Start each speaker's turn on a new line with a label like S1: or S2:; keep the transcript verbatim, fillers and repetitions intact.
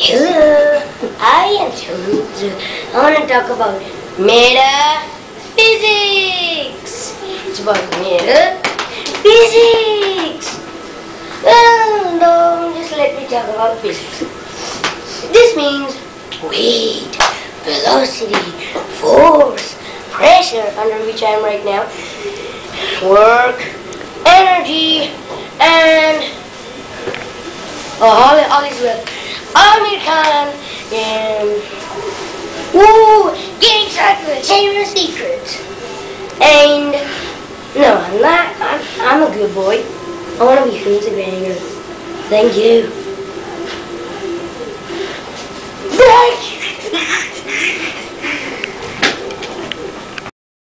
S1: Hello, I am Soumitra. I want to talk about metaphysics. It's about metaphysics. Well, no, just let me talk about physics. This means weight, velocity, force, pressure, under which I am right now, work, energy, and oh, all, all is well. Amir Khan and woo, getting started with the Chamber of Secrets. And no, I'm not. I'm, I'm a good boy. I want to be Fungsuk Wangroo. Thank you. Thank you.